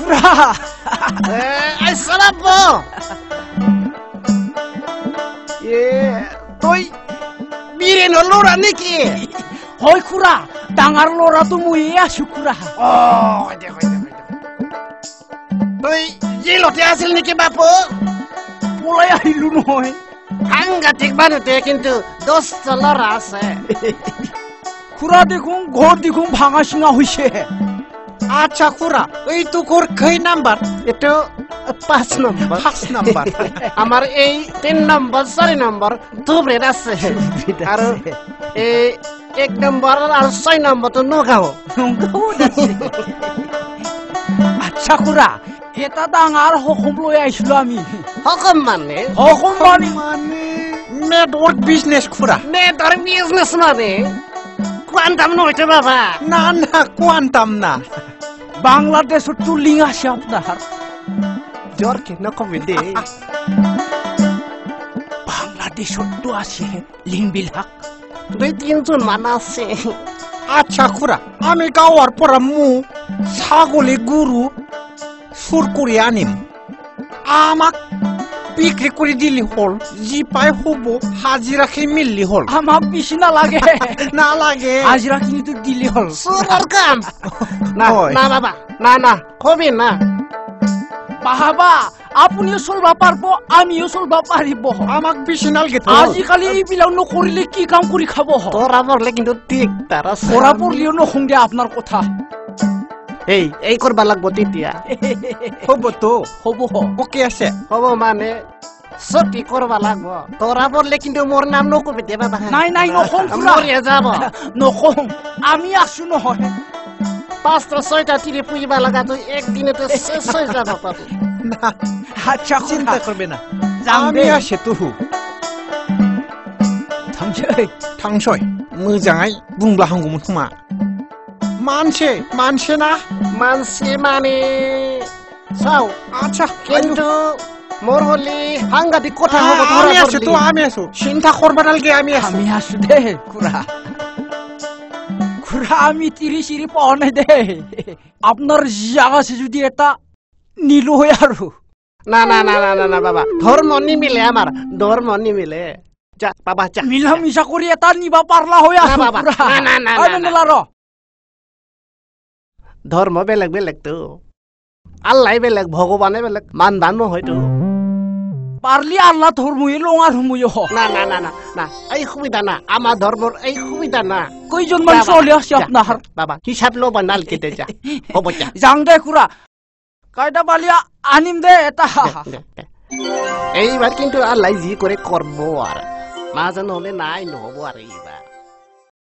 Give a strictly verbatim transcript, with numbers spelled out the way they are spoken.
খুড়া এই সালাপ এ তুই বীরেন লড়া নাকি হয় খুড়া ডাঙার লড়া তো মুই আছো খুড়া ও দেখো তুই জেলতে আছিল নাকি বাপু পলাই আহিলু নহয় সাংঘাতিক বানুতে কিন্তু দশটা লড়া আছে খুড়া দেখুন ঘর দেখুন ভাঙা সিঙা হইছে আচ্ছা খুড়া এই তো কোর কই নাম্বার এটা পাঁচ নম্বর পাঁচ নাম্বার আমার এই তিন নম্বর চারি নম্বর দুবরে আছে আর এই এক নম্বর আর ছয় নম্বর তো নগাঁও আচ্ছা খুড়া এটা ডাঙার হকম লৈ আইছিলো আমি হকম মানে হকম মানে মানে নেটওয়ার্ক বিজনেস খুড়া নেটওয়ার্ক বিজনেস মানে কোয়ান্টাম নইতে বাবা না না কোয়ান্টাম না বাংলাদেশের তো লিঙ্ক আছে আপনার জ্বর কেন কমে দে বাংলাদেশের তো আছে লিঙ্ক বিলাক দুই তিনজন মান আছে আচ্ছা খুড়া আমি গাওয়ার পরা মু ছাগলে গুরু সুর করে আনিম আমাক বিক্রি করে দিলি হল জি পাই হব হাজিরা খেয়ে মিললি হল আমার বেশি না লাগে না লাগে হাজিরা কিন্তু দিলি হল সুরার কাম না না বাবা না না কবি না বাবা আপনিও চলবা পারবো আমিও চলবা পারিব আমাক বেশি নালগে তো আজিকালি এইবিলাক নকৰিলে কি কাম কৰি খাব তোরা পড়লে কিন্তু দিকদার আছে তোরা পড়লিও নসংগে আপনার কথা এই এই করবা লাগবো তেতিয়া হব তো হব ওকে আছে হব মানে সত্যি করবা লাগবো তোরা পড়লে কিন্তু মোর নাম নকবি দে বাবা নাই নাই নকং মরিয়া যাব নকং আমি আছো নহয় পাঁচটা ছয়টা তিরে পুইবা লাগা তুই একদিনে তো শেষ হয়ে যাবে পাবি না আচ্ছা চিন্তা করবে না আমি আসে তুহু থামছই থাংছয় मोजाङै बुंब्ला हामगौमोन खोमा मानसे मानसे ना मानसे माने साव আচ্ছা কিন্তু মোর হলি সাংঘাতিক কথা হব ধরা আমি আছো তো আমি আছো চিন্তা করবা নালগে আমি আছো আমি আছো দে খুড়া খুড়া আমি তিরি সিরি পাওয়া নাই দে আপনার জায়গা আছে যদি এটা নিল হয় আৰু না না না না না বাবা ধর্ম নিমিলে আমার ধর্ম নিমিলে যা বাবা যা মিলা মিশা কৰি এটা নিবা পারলা হয় না বাবা না না না মেন্ডেলা র ধর্ম বেলেগ বেলেগ তো আল্লাহ বেলেগ ভগবানে বেলেগ মান দান হয়তো পারলি আল্লাহ ধর্মই লঙার হুমুয় হ না না না না না এই সুবিধা না আমার ধর্মর এই সুবিধা না কয়জন মানুষ চলে আসছে আপনার বাবা হিসাব লো বানাল কেটে যা হব যা যাং দে খুড়া কায়দা বালিয়া আনিম দে এটা এইবার কিন্তু আল্লাহ জি করে করবো আর মা যেন হলে নাই নহব আর এইবার